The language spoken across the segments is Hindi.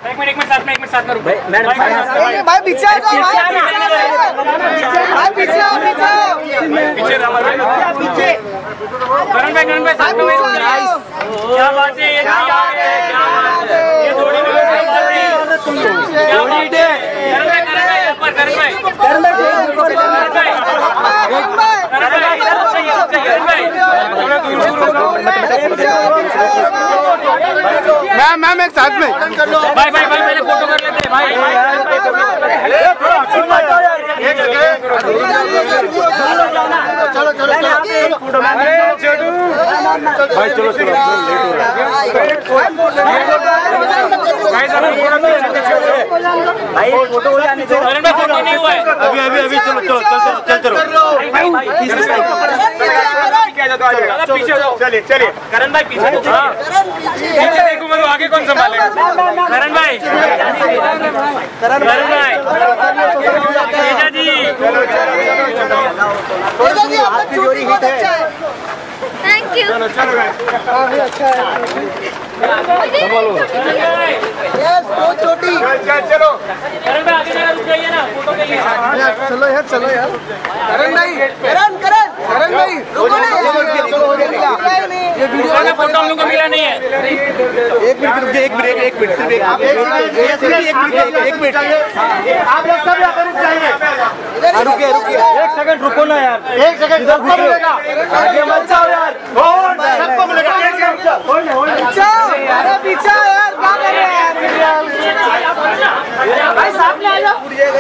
एक मिनट साथ में रुक भाई पीछे आओ भाई पीछे आओ पीछे करण भाई साथ में क्या बात है ये थोड़ी मैम एक साथ में भाई पहले फोटो कर लेते हैं भाई चलो भाई चलो लेट हो रहा है भाई फोटो हो जाने दो फोटो नहीं हुआ है अभी चलो पीछे चलिए करण भाई पीछे देखो मैं आगे कौन संभालेगा करण भाई तेजा जी आपकी जोड़ी हिट है थैंक यू काफी अच्छा है यस बहुत छोटी चलो करण भाई आगे जरा रुक जाइए ना फोटो के लिए चलो यार करण भाई रुको ना ये वीडियो वाला फोटो हम लोग को मिला नहीं है एक मिनट आप लोग सब यहाँ पर रुक जाइए रुकिए 1 सेकंड रुको ना यार 1 सेकंड सबको मिलेगा आगे मत जाओ यार सबको मिलेगा अरे पीछे यार क्या कर रहे हैं भाई साथ में आ जाओ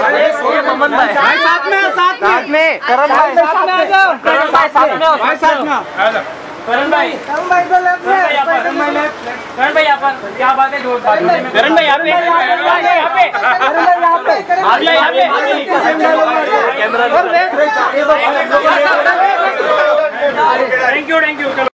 साथ में करण भाई साथ में आ जाओ करण भाई तो लेफ्ट में करण भाई यहाँ पर क्या बात है जोरदार करण भाई यहाँ पे